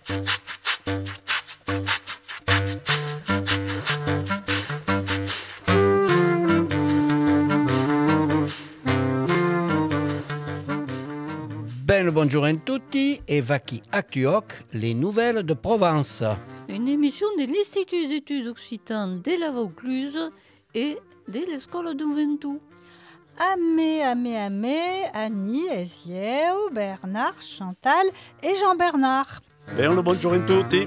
Ben, bonjour a tutti e vaki actuoc, les nouvelles de Provence. Une émission de l'Institut d'études occitanes de la Vaucluse et de l'École de Ventoux. Amé, Annie, Esieu, Bernard, Chantal et Jean-Bernard. Ben, le bonjour a tutti.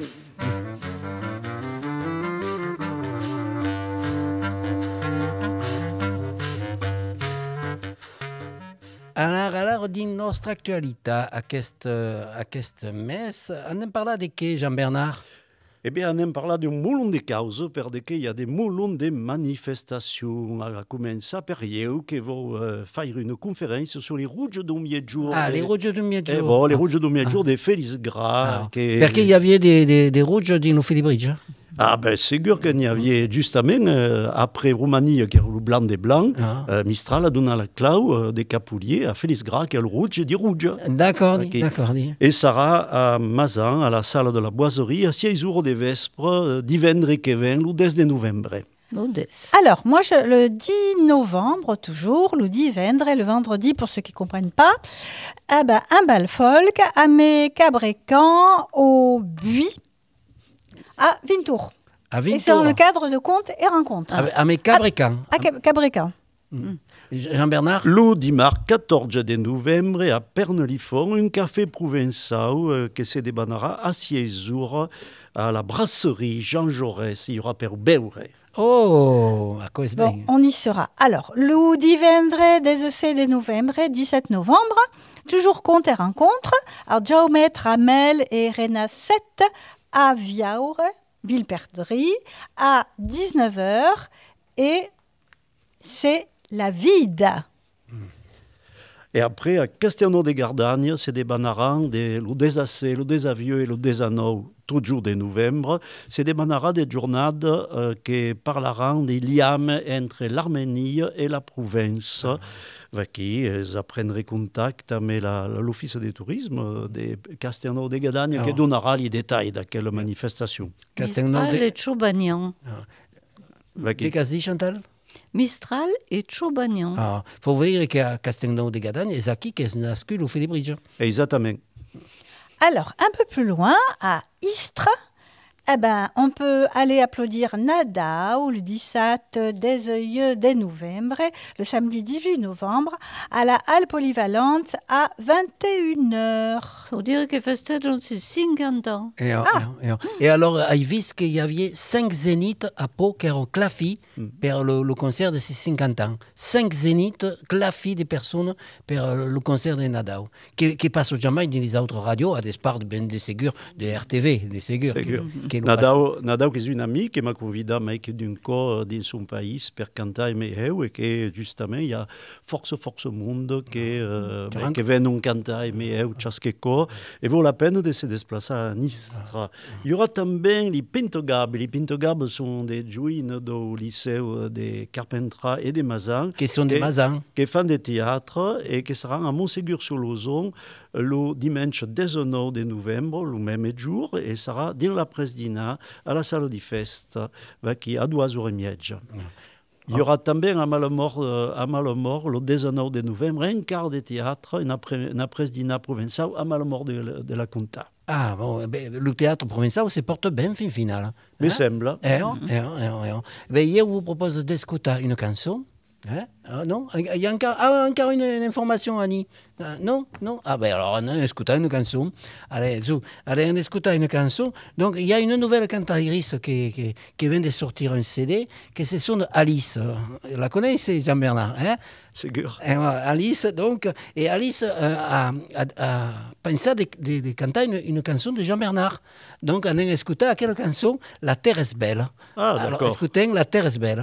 Alors, din nostra actualità, aquest mes, anem parlar de què, Jean-Bernard? Eh bien, on parla d'un moulon de causes perquè hi ha des moulons de manifestations. A començar per io che vau faire une conférence sur les rouges d'un mietjour. Ah, les rouges d'un mietjour. Eh bon, les rouges d'un mietjour de Félix Gras. Perché hi havia des rouges dins Filibridge? Ah ben, segur que n'hi havia justament, après Roumanie, qui est le blanc des blancs, Mistral a donné la clau des Capouliers à Félix Gras, qui est le rouge des rouges. D'accord, okay. D'accord. Et Sarah à Mazan, à la salle de la Boiserie, à 6 jours de vespre, divendre que ven, le 10 de novembre. Alors, moi, le 10 novembre, toujours, le 10 vendre, le vendredi, pour ceux qui ne comprennent pas, un bal folk à mes Cabrécans au Buis, à Vintour. Et c'est dans le cadre de contes et rencontres. À mes Cabrécans. À Cabrécans. Jean-Bernard? Le dimanche 14 de novembre, à Pernelifon, un café provençal qui se débanera à 6 jours à la brasserie Jean Jaurès. Il y aura per beure. Oh, à quoi bon, on y sera. Alors, le divendre 16 de novembre, 17 novembre, toujours contes et rencontres. Alors, Jaume, Ramel et Rena 7 à Viaur, Villeperdrie, à 19h, et c'est la vide. Et après, à Castelnau-de-Gardagne, c'est des banarans, le Desassé, le Desavieux et le Desanou, toujours de novembre. C'est des banarans des journades qui parleront des liens entre l'Arménie et la Provence. Qui apprendront contact avec l'Office de tourisme de Castelnau-de-Gardagne qui donnera les détails de quelle manifestation. Mistral et Chobagnan. Qu'est-ce que dit Chantal? Mistral et Chobagnan. Ah, faut dire qu'à Castelnau-de-Gardagne, c'est qui est nascu le Filibridge. Exactement. Alors, un peu plus loin, à Istres, on peut aller applaudir Nadao le 17 de novembre, le samedi 18 novembre, à la halle polyvalente à 21h. Faut dire que festeggio ses 50 ans. Et alors, il vu qu'il y avait 5 zéniths à Pau qui ont clafi pour le concert de ses 50 ans. 5 zéniths clafi de personnes pour le concert de Nadao, qui passe jamais dans les autres radios, à des parts de Ségur, de RTV, de Ségur. Nadao, qui est une amie qui m'a convidé à mettre d'un co dans son pays pour canter et que justement il y a force monde qui viennent canter et chaque co et vaut la peine de se déplacer à Nistra. Il y aura também les Pintogabes. Les Pintogabes sont des jouines du lycée de Carpentras et de Mazan. Qui sont des Mazans. Qui font des théâtres et qui seront à Montségur-sur-Lauzon le dimanche 19 de novembre, le même jour, et sera dans la Presdina, à la salle de fête, qui à 2h30. Il y aura também à Malemort, le 19 de novembre, un quart de théâtre, une Presdina provençale à Malemort de la Conta. Ah, bon, le théâtre provençal se porte bien, fin final. Me semble. Je vous propose d'écouter une chanson. Non? Il y a encore une information, Annie. Non? Ah ben alors, on écoute une chanson. Allez, on écoute une chanson. Donc, il y a une nouvelle cantatrice qui vient de sortir un CD, qui se sonne Alice. La connaissez, Jean-Bernard? C'est sûr. Alice, donc, et Alice a pensé de canter une chanson de Jean-Bernard. Donc, on a écouté quelle chanson? La Terre est belle. Ah, d'accord. Alors, écoutez, La Terre est belle.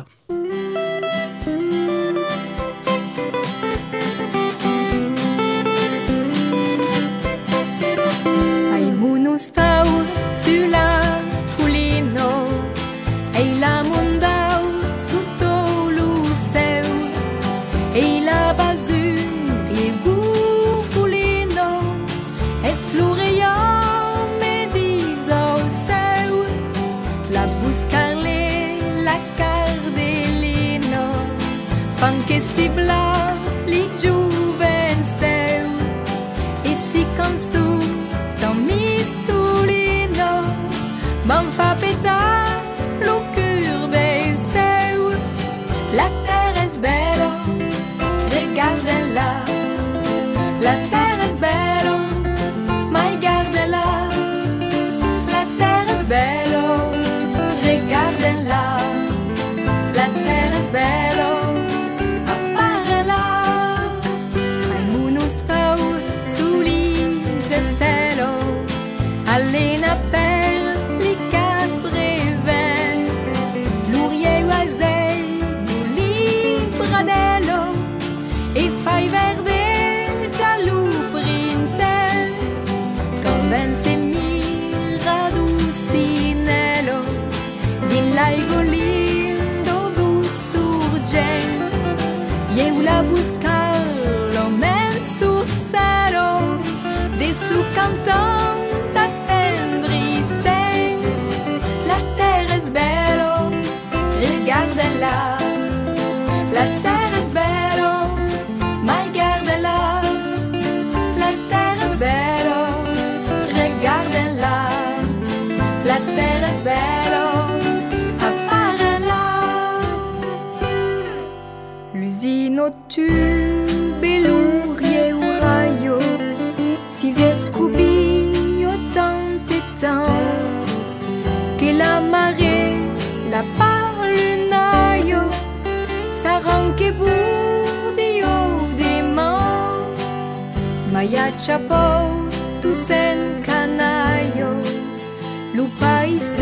Stau sur la colina e la mondau sotto lo céu e la basune e bucolino e floreia me di contente attendrissez. La terre est belle, regardez-la. La terre est belle, regardez-la. La terre est belle, regardez-la. La terre est belle, apparaît-la. L'usine au tube et l'ouvrier au rayo, si escoubi autant et tant que la marée la parlunaio, ça rend que bourdio des mains, Maya chapeau, tout sen canaio, lupaise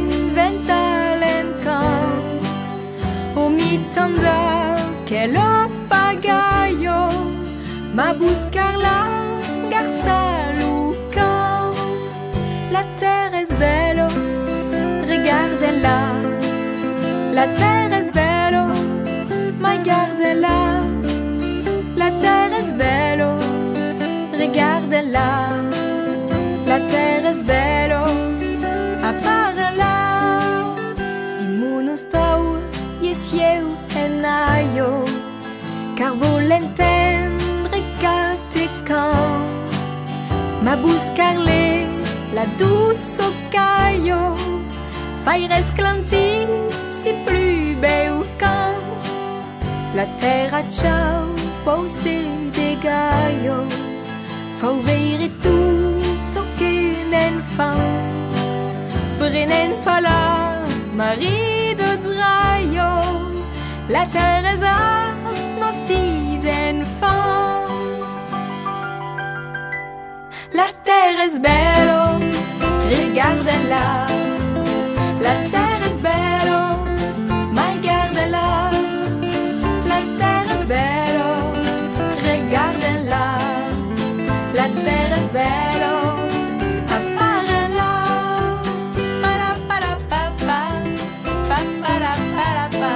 ventalen o mi tanda che lo pagaio, ma buscar la garça luca. La terre est belle, regardez-la. La terre est belle, regardez-la. La terre est belle, regardez-la. La terre est belle, apparaît-la. Din stau, yes eu enaio, car volentendre cate can, ma buscarle la douce au caillou, fai resclanti si plus beau can. La terre a ciao, pose de gaio, fa ouvrir tout ce qu'un enfant, prenen pas la Marie de draio. La terre est à nos petits enfants. La terre est belle, regardez-la. La terre est belle, regardez-la. La terre est belle, regardez-la. La terre est belle, apparaît-la. Para-para-pa-pa, pa-para-para-pa.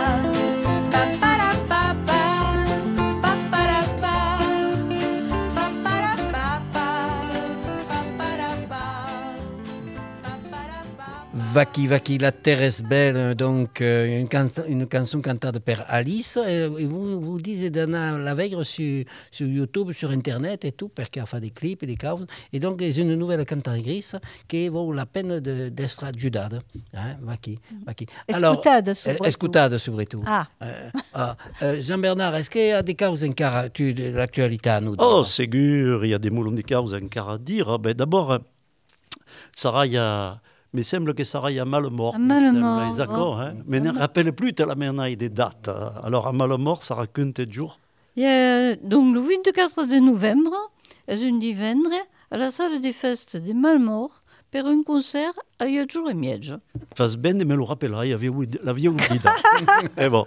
Vaki Vaki, la terre est belle, donc une chanson cantée de Père Alice. Et vous disiez Dana la veille sur YouTube, sur Internet et tout, parce qu'elle a fait des clips et des causes. Et donc, c'est une nouvelle cantatrice qui vaut la peine d'être adjudada. Hein, Vaki, Vaki. Alors, escutada, surtout. Jean-Bernard, est-ce qu'il y a des causes encore de l'actualité à nous dire? Oh, sûr, il y a des moulons de causes encore à dire. Ben, d'abord, Sarah, il y a... Mais il semble que Sarah y a mal mort. D'accord, hein? Mais ne rappelle plus la menaille des dates. Alors, à mal mort, ça raconte des jours. Donc, le 24 de novembre, c'est un dimanche, à la salle des fêtes des Malmorts, per un concert a Giorgio e Miege. Fas ben de me lo rappellerai, l'aviez oublié. Et bon,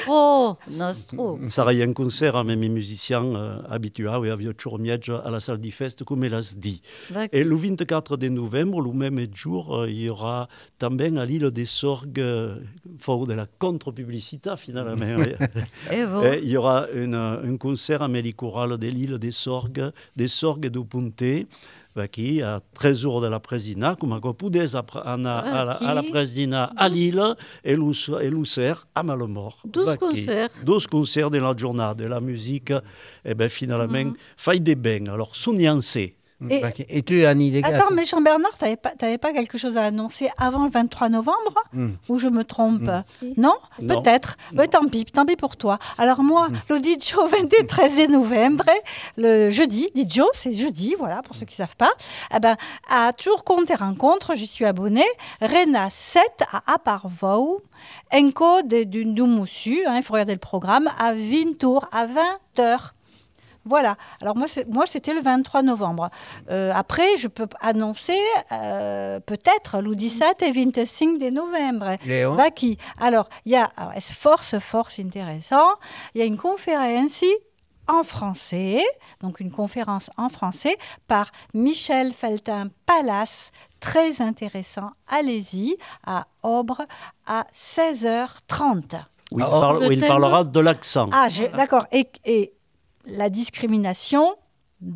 Sarah y a un concert avec mes musiciens habitués, et avec Giorgio e Miege à la salle des fêtes, comme elle a dit. Et le 24 de novembre, le même jour, il y aura también à l'île des Sorgues, fort de la contre-publicité finalement. Il y aura un concert avec les chorales de l'île des Sorgues de Ponte, qui a 13 jours de la Presina, comme on peut dire à la Presina à Lille et l'Ussert à Malmort. 12 concerts. 12 concerts de la journée, de la musique, et bien finalement, fait des bains. Alors, soignancé. Et tu, Annie, attends, mais Jean-Bernard, tu n'avais pas quelque chose à annoncer avant le 23 novembre Ou je me trompe Non, peut-être. Mais tant pis pour toi. Alors moi, le Dijo 23 novembre, le jeudi, Dijo, c'est jeudi, voilà, pour ceux qui ne savent pas, à toujours compter rencontre, j'y suis abonnée, Rena 7 à Aparvau, Enco du Moussu, il faut regarder le programme, à Vintour, à 20h. Voilà. Alors moi, c'était le 23 novembre. Après, je peux annoncer peut-être le 17 et 25 de novembre. Vaki. Alors, il y a force intéressant. Il y a une conférence en français, donc une conférence en français par Michel Feltin-Pallas, très intéressant. Allez-y, à Aubre, à 16h30. Oui, il parlera de l'accent. D'accord. Et la discrimination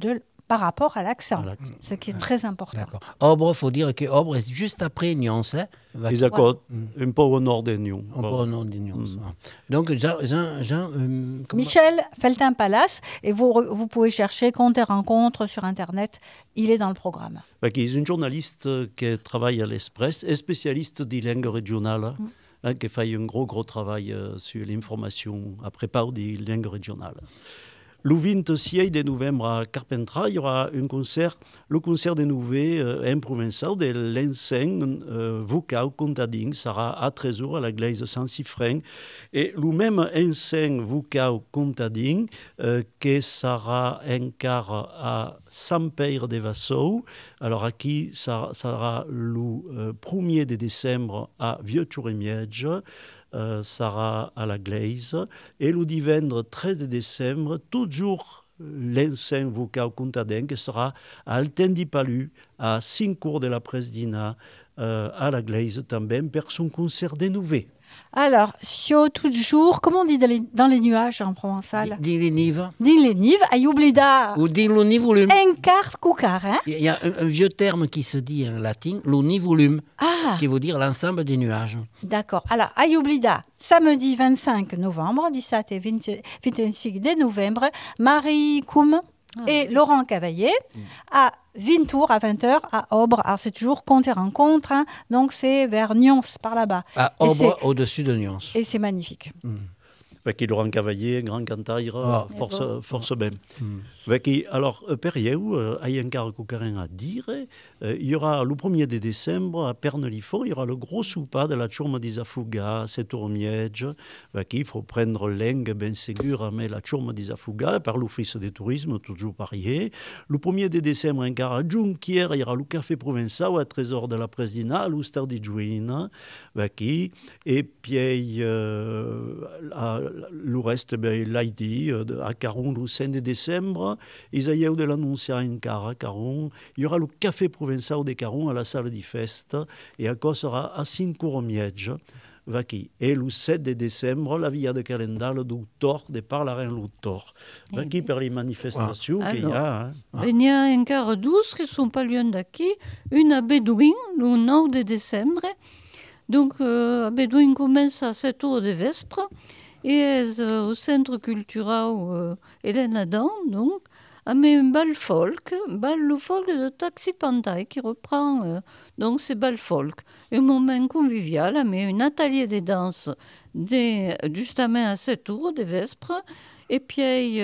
par rapport à l'accent, À l'accent. ce qui est très important. D'accord. Obre, il faut dire que Obre est juste après Nyons. Hein, Exact, un peu au nord de Nyon. On peut au nom de Nyons. Donc, Jean, comment- Michel Feltin-Palace, et vous pouvez chercher Contes et Rencontres sur Internet, il est dans le programme. Qui est une journaliste qui travaille à l'Express et spécialiste des langues régionales, qui fait un gros travail sur l'information à propos des langues régionales. Le 26 de novembre à Carpentras, il y aura un concert, le concert des Nouvelles en provençal de l'enseigne vocale contadin sera à 13h à l'église Saint-Siffren. Et le même enseigne vocale contadin qui sera encore à Saint-Père de Vassaux. Alors, aquí, ça sera le 1er de décembre à Vieux-Touremiège. Sera à la Glaise. Et le dimanche 13 décembre, toujours l'enseigne vocale contadin qui sera à Alten-di-Palu, à 5 cours de la Presdina, à la Glaise também, pour son concert des Nouvelles. Alors, Sio toujours, comment on dit dans les nuages en provençal? Dis les nives. Din les nives, a oublida Ou dis le nivulum. un quart cucar, hein? Il y a un vieux terme qui se dit en latin, le nivulum, Ah, qui veut dire l'ensemble des nuages. d'accord. Alors, a oublida, samedi 25 novembre, 17 et 25 de novembre, Marie Koum et Laurent Cavaillé à Vintour à 20h à Obre. Alors, c'est toujours Contes et Rencontres, hein, donc c'est vers Nyons, par là-bas. À Et Obre, au-dessus de Nyons. Et c'est magnifique. Qui Laurent Cavaillé, grand cantaire, Ah. force bien. Alors, Perieu, il y a encore quelque à dire. Il y aura le 1er de décembre à Pernelifo, il y aura le gros souper de la Ciurma des Afuga, c'est au Miège. Il faut prendre langue bien sûre, mais la Ciurma des Afuga, par l'Office de tourisme, toujours parier. Le 1er de décembre, encore à Junquière, il y aura le Café Provençal, à Trésor de la Presdina, à l'Ouster di Juin. Et puis, le reste, l'a dit, à Caron, le 5 de décembre, Isaïe de l'annoncer à Caron. Il y aura le Café Provençal de Caron à la salle des fêtes, et à quoi sera à 5 cours Miège. Et le 7 de décembre, la via de calendal d'auteur, de Parlarin l'auteur. Per les manifestations qu'il y a. Hein. Il y a encore 12 qui sont pas loin d'ici. Une à Bédouin, le 9 de décembre. Donc, à Bédouin commence à 7h de vespre. Et au centre culturel Hélène Adam, donc, a mis un bal folk, le folk de Taxi Pantai qui reprend donc ces bal folk. Un moment convivial, a mis un atelier de danse justement à 7h de vespre. Et puis,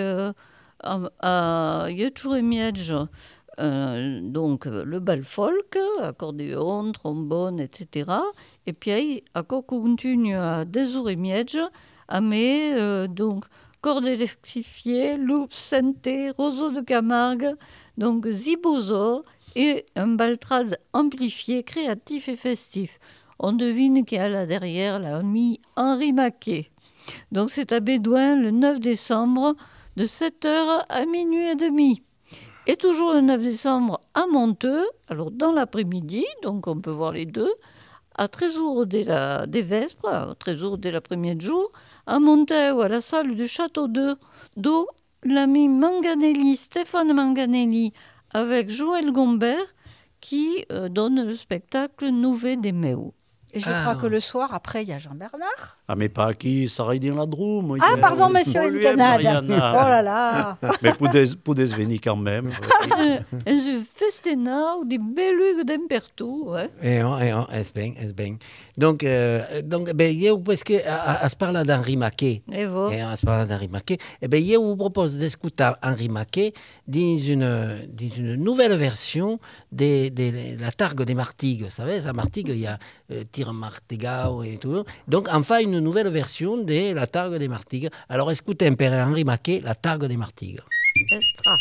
à Yoturemiège, donc le bal folk, accordéon, trombone, etc. Et puis, à continue à Desuremiège, mais donc cordes électrifiées, loup, synthé, roseau de Camargue, donc zibozo et un baltrade amplifié, créatif et festif. On devine qu'il y a là derrière l'ami Henri Maquet. Donc c'est à Bédouin le 9 décembre de 7h à minuit et demi. Et toujours le 9 décembre à Monteux, alors dans l'après-midi, donc on peut voir les deux, à 13h des Vespres, à 13h dès la première jour, à Monteux, à la salle du Château d'Eau, l'ami Manganelli, Stéphane Manganelli, avec Joël Gombert, qui donne le spectacle Nouvet des Méos. Et je crois que le soir, après, il y a Jean-Bernard. Ah, mais pas qui, ça va dans la Drôme. Ah, pardon, monsieur Encanade. Oh là là. Mais pour venir quand même. Et je festena ou des belugues d'impertou. Ouais. C'est bien. Donc, parce que à se parler d'Henri Maquet, Et vous à se parler d'Henri Maquet, je vous propose d'écouter Henri Maquet dans une nouvelle version de la Targue des Martigues. Vous savez, à Martigues, il y a Tir Martigao et tout. Donc, enfin, une nouvelle version de la Targue des Martigues. Alors, écoutez un peu Henri Maquet, la Targue des Martigues. Estra.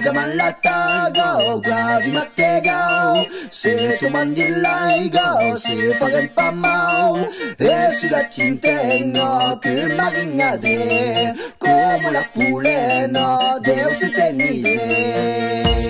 gaman la targa, quasi mattegao, se tu mandi l'aiga, se farem pa mau, e si la tintenga, che marignade, come la pulena, Deus se tenide.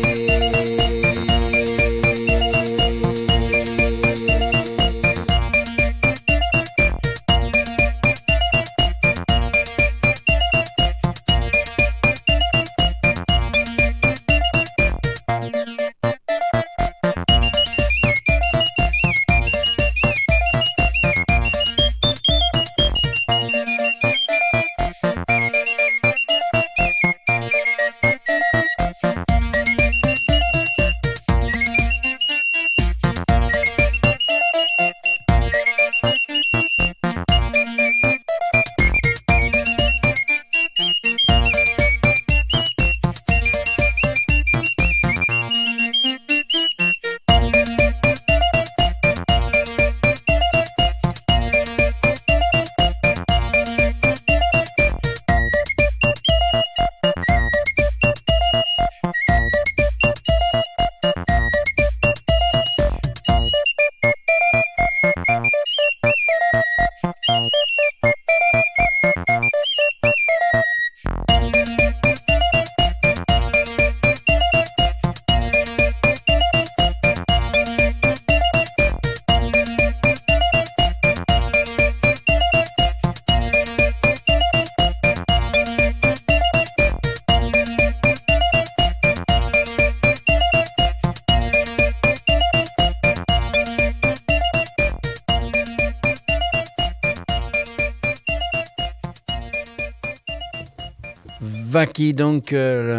Vaki, donc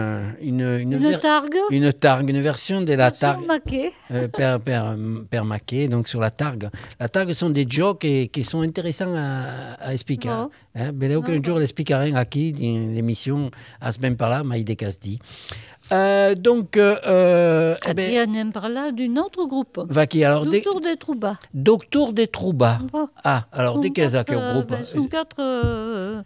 Une targue. une version de la targue Maquet. per Maquet, donc sur la targue. La targue sont des jokes qui sont intéressants à expliquer. Oh. Beleu qu'un jour l'expliquerai aquí dans l'émission à ce même par là, mais il dit. Anem parla d'un autre groupe. Vaki, alors Docteur des Troubas. Docteur des Troubas. Oh. Ah, alors de quel groupe Sont 4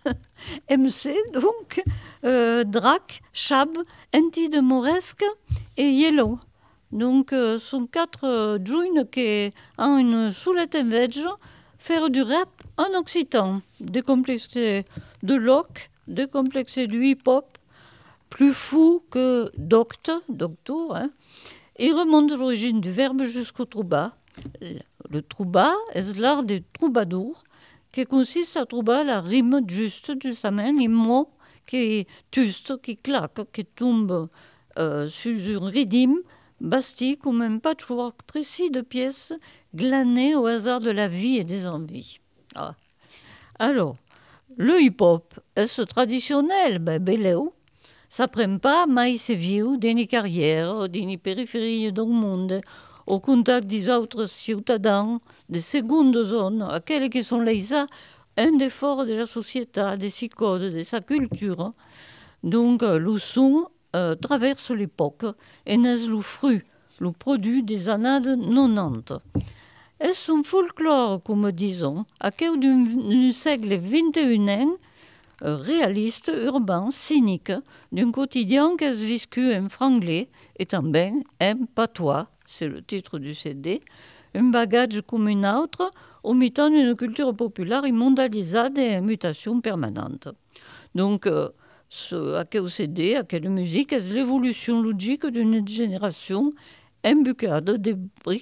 MC, donc Drac, Chab, Enti de Moresque et Yellow. Donc, sont 4 joints qui ont une soulette en veg, faire du rap en occitan, décomplexé de loc, décomplexé du hip-hop, plus fou que docteur, hein. Il remonte l'origine du verbe jusqu'au trouba. Le trouba est l'art des troubadours, qui consiste à trouver la rime juste les mots qui juste, qui claquent, qui tombent sur un rythme basti comme un patchwork précis de pièces glanées au hasard de la vie et des envies. Ah. Alors, le hip-hop, est-ce traditionnel? Beleu. Ça prend pas, mais c'est vieux, d'une carrière, d'une périphérie du monde, au contact des autres citoyens, des secondes zones, aquelles qui sont là, un des forts de la société, des codes, de sa culture. Donc, le son traverse l'époque et n'est le fruit, le produit des années 90. Est-ce un folklore, comme disons, à cause du siècle XXI, réaliste, urbain, cynique, d'un quotidien qui se vécu en franglais et también en patois, c'est le titre du CD, un bagage comme un autre, au mitan d'une culture populaire et mondialisée et en mutation permanente. Donc, à quel CD, à quelle musique, est l'évolution logique d'une génération emboucade de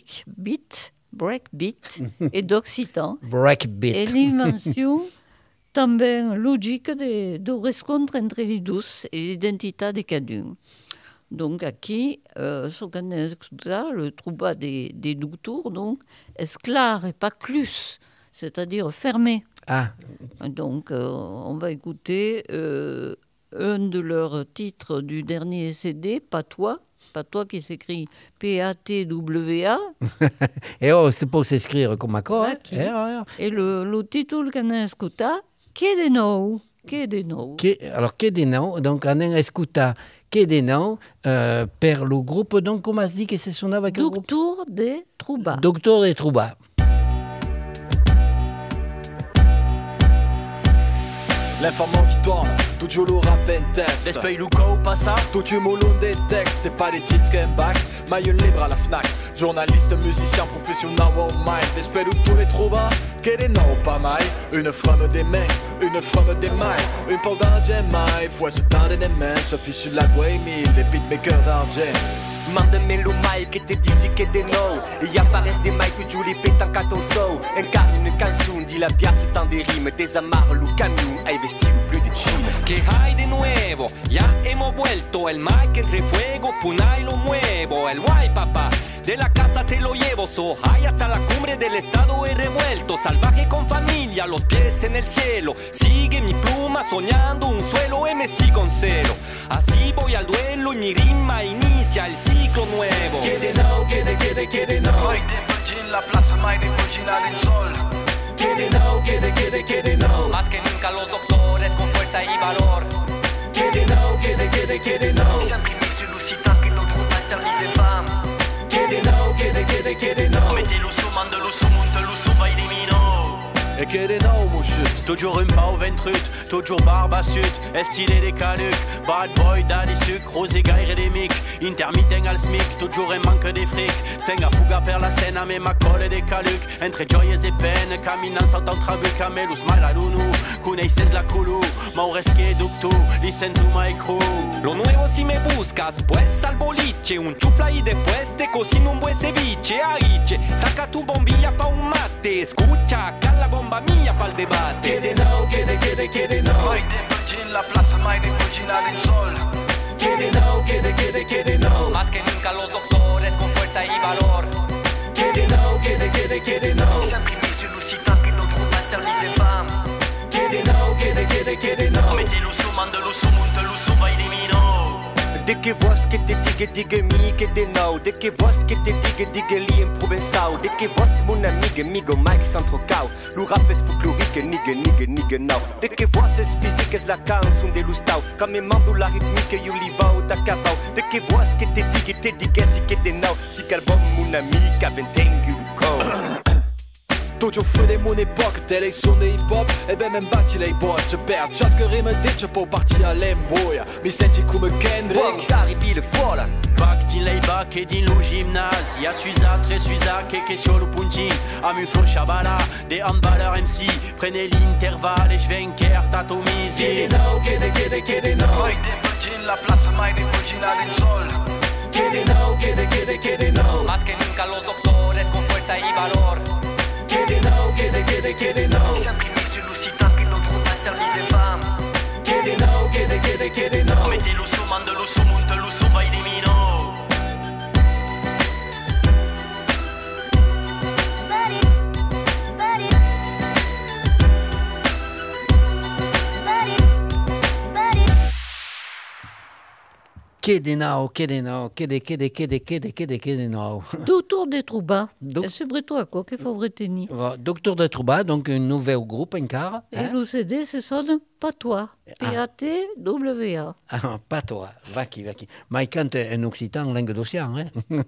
breakbeat et d'occitan. Breakbeat. Et l'invention también logique de rencontre entre les douces et l'identité de chacun. Donc, aquí, ce qu'on a écouté, le trouba des docteurs, donc, est clair et pas clus, c'est-à-dire fermé. Ah. Donc, on va écouter un de leurs titres du dernier CD, Patois qui s'écrit P-A-T-W-A. Et c'est pour s'écrire comme accord. Et le titre qu'on a écouté, Que de nou. Alors, que de nou, donc on a écouté Que de nou per le groupe, donc comment se dit que c'est son avec le groupe Docteur des Troubas. Docteur des Troubas. L'informant qui tourne tu giù lo rap in testa. Despei Luca passa, tu tu molon des textes. T'es pas des disques en bac, maillot libre à la Fnac. Journaliste, musicien, professionnel, wow mind. Despei tous les trouva, che des noms pas mal. Une femme des mains, une femme des mailles. Une peau d'argent maille, faut se tendre des mains. Sophie sur la doigt Emile, les beatmakers d'argent. Mandami lo mai che ti dici che de no e apparaissent des mailles que tu les pètes en catonso. Incarne une canzone di la piazza tant des rimes. Desamarre le camion, hai vestido plus de chine. Que hay de nuevo, ya hemos vuelto. El mic entre fuego, punay lo muevo. El guay papá, de la casa te lo llevo. So high hasta la cumbre del estado he revuelto. Salvaje con familia, los pies en el cielo. Sigue mi pluma soñando un suelo y me sigo en celo. Así voy al duelo y mi rima inicia el ciclo nuevo. Che de no, che de no. Mai de vagin la plaza, mai de vagin al sol. Que de no, que de no. Más que nunca los doctores con fuerza y valor. Que de no, que de no. Sempre mis lucitant que notre pas service et femme. Que de no, que de no. Mettez lo suman de lo sumunte lo suba elimino. Et que de no, mon chut. Toujours un pau ventrut, toujours barbassut, stylé des calucs, bad boy dans les sucres, rosé gaire et des mics, intermittent al smic, toujours un manque des fric, senga fuga per la scène, mais ma colle des calucs, entre joyeuses et peines, caminant sans ton trabuc, a melus smile à l'unu, connaisses la culu, mauresque ductu, listen to my crew. Lo nuevo si me buscas, pues al boliche, un chufla y después te cocino un buen ceviche, aiche, saca tu bombilla pa' un mate, escucha acá la bomba mía pa'l debate. Que de no, que de no. Mai de vagin la plaza, mai de vagin al sol. Que de no, que de no. Más que nunca los doctores con fuerza y valor. Que de no, que de no. Sempre mis lucitant que notre pas service et femme. Que de no, que de no. Mettez lo suman de lo sumunte lo suba elimino. De que voz que te diga mi que de no. De que voz que te diga li en provençal. De que voz mon amigo Mike Centrocao. Lo rap es folklorique, nigga now. De que voz es physique es la canción de lustao. Camemando la rythmique yo li va da capao. De que voz que te diga si que de no. Si qu'album mon ami qu'aventengu co. Toujours feu de mon époque, tel est son hip-hop. E ben même batti les bottes, je perds ciască rime dice pour partir a lemboia. Mi senti come Kendrick, Arrivi le fola. Bac din lei bac e din lo gymnase, ia Suiza, tre Suiza, che sur le punching, am flo Shabala, des handballeurs MC, prenez l'intervalle et je vainqueur t'atomise. Que de no, que de no. Mai de vagin la plaza, mai de vagin al sol. Que de no, que de no. Más que nunca los doctores con fuerza y valor. Que de no, que de no. Sempre mis lucitant que notre pas service et femme. Que de no, que de no. Mettez lo suman de lo sumunte lo suba elimino. Que de no, que de no, que de no. Docteur de Trouba. Doc- C'est breton à quoi qu'il faut retenir. Docteur de Trouba, donc un nouveau groupe, encara. Et le CD, c'est sonne Patois. P-A-T-W-A. Ah, pas toi, vaki. Mais il cante en occitan, langue d'océan. Hein?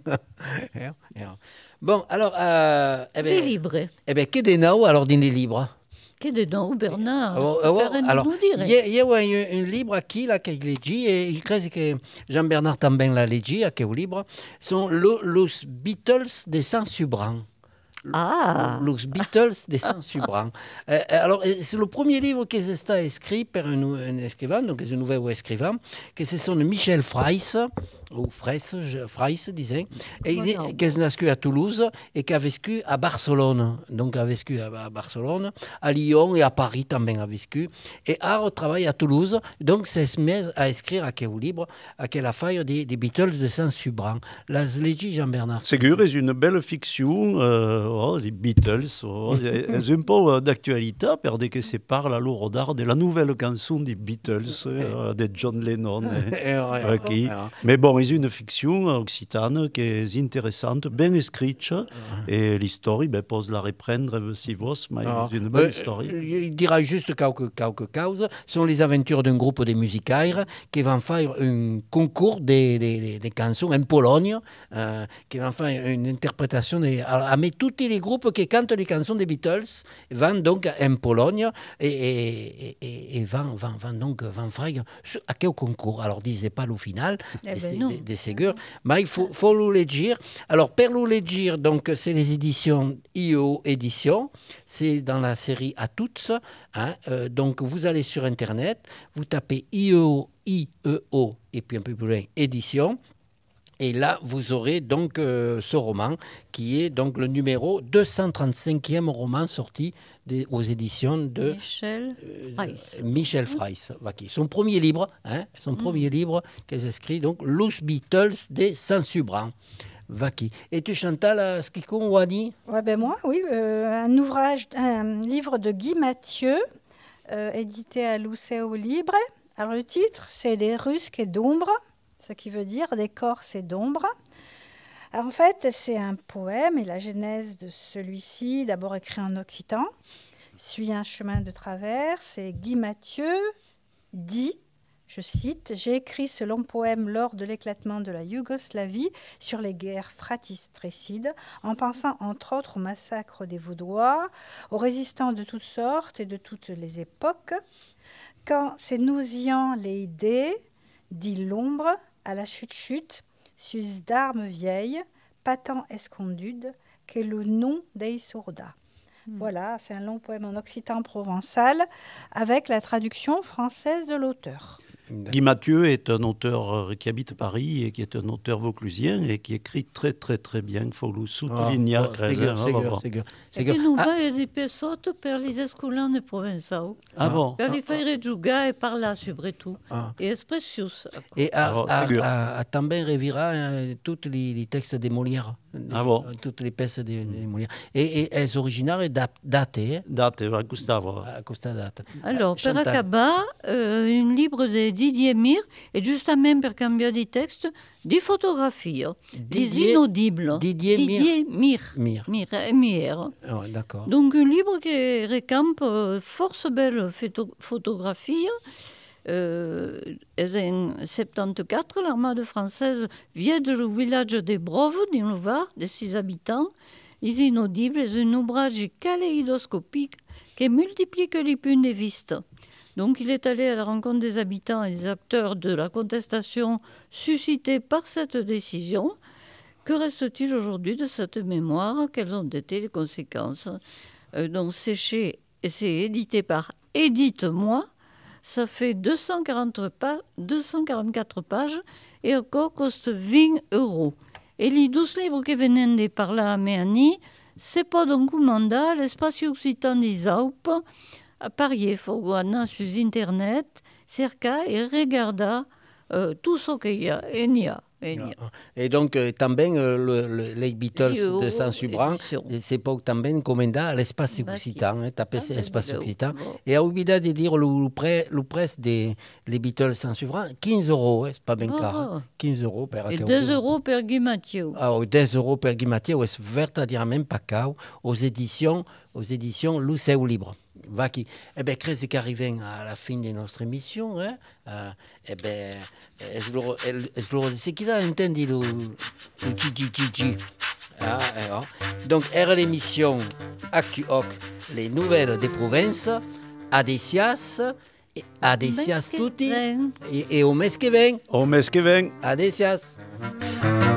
Bon, alors, Les libres. eh ben, que de no, alors, din les libres. Che de no, Bernard. Alors, nous dire. il y a un livre qui là qui leggi et il crois que Jean-Bernard Tambin l'a leggi à quel livre sont los Beatles des Saint-Subran. Ah. Los Beatles des Saint-Subran. Alors, c'est le premier livre qui est écrit par un écrivain, donc c'est un nouvel écrivain, qui se son Michel Freiss, ou Freiss, disait, et il est qui est né à Toulouse et qui a vécu à Barcelone. Donc, a vécu à Barcelone, à Lyon et à Paris también a vécu. Et a travaillé à Toulouse, donc c'est mis à écrire à quel livre, à quelle affaire des Beatles de Saint-Subran. La leggi Jean-Bernard. Ségur est une belle fiction, les Beatles, c'est un peu d'actualité, parce que c'est par la lourdeur de la nouvelle chanson des Beatles, de John Lennon. Mais bon, c'est une fiction occitane qui est intéressante, bien écrite, et l'histoire, pose la reprendre si vous, mais c'est une belle histoire. Il dira juste quelques causes. Ce sont les aventures d'un groupe de musicaires qui vont faire un concours des chansons en Pologne, qui vont faire une interprétation, mais toutes tous les groupes qui cantent les chansons des Beatles vont donc en Pologne et vont faire à quel concours. Alors, disait pas le final des ségur, mais il faut le lire. Alors, per le lire, donc, c'est les éditions IEO Éditions. C'est dans la série À toutes. Hein, donc, vous allez sur Internet, vous tapez IEO, et puis un peu plus loin, Éditions. Et là, vous aurez donc ce roman qui est donc le numéro 235e roman sorti aux éditions de Michel Freiss. Son premier livre, qu'elle écrit donc Los Beatles des Saint-Subran. Vaki. Et tu Chantal, ce qui compte, Wani? Ouais, ben moi, oui, un livre de Guy Mathieu, édité à Liceo Libre. Alors le titre, c'est Les Rusques et d'ombre, ce qui veut dire d'écorce et d'ombre. Alors, en fait, c'est un poème et la genèse de celui-ci, d'abord écrit en occitan, suit un chemin de traverse. Et Guy Mathieu dit, je cite, « J'ai écrit ce long poème lors de l'éclatement de la Yougoslavie sur les guerres fratricides, en pensant entre autres au massacre des Vaudois, aux résistants de toutes sortes et de toutes les époques. Quand c'est nauséant les idées, dit l'ombre, à la chute, sus d'armes vieilles, patent escondude, qu'est le nom des sourdas. » Voilà, c'est un long poème en occitan provençal avec la traduction française de l'auteur. Guy Mathieu est un auteur qui habite Paris et qui est un auteur vauclusien et qui écrit très très très bien. Il faut le souligner. C'est que nous va di pesotto per les escolans de Provençal. Ah bon? Per li faire giocare e parlare surtout. Et espressius. Et à Tambin revira tous les textes de Molière. Ah bon? Toutes les pièces de Molière. Et elles originaires datées. Datées, à Gustavo. Alors, per acabar, un livre de Didier Mir et justament per canviar di text, di fotografia, des inaudibles. Didier Mir. Oh, d'accord. Donc, un livre qui recampe force belle photographie. En 74, l'armade française vient du village de Brove, dans le Var, de 6 habitants. Les inaudibles est un ouvrage kaléidoscopique qui multiplie les points de vue. Donc, il est allé à la rencontre des habitants et des acteurs de la contestation suscitée par cette décision. Que reste-t-il aujourd'hui de cette mémoire? Quelles ont été les conséquences? Donc, c'est édité par Édite-moi. Ça fait 244 pages et encore coste 20 €. Et les 12 livres qui venaient de parler à Méani, c'est pas donc un mandat, l'espace occitan des Alpes, à Paris, il faut aller sur Internet, cerca et regarder tout ce qu'il y a. Et donc, também les Beatles de Saint-Subran, c'est pas também commanda à l'espace occitan, taper l'espace occitan. Et à oublié de dire le prix des Beatles Saint-Subran, 15 €, c'est pas bien car. 15 € per. Et 2 € per Guy Mathieu. Ah, 2 € per Guy Mathieu, c'est vertadirament pas caro, aux éditions Liceo Libre. Vaki. Eh bien, crée qu'arrivons à la fin de notre émission, hein? Eh bien, c'est qui a entendu le Gigi. Donc, era l'émission Actu-Hoc, les nouvelles des provinces, Adesias tutti, et au mes que vient. Au mes que vient. Adesias.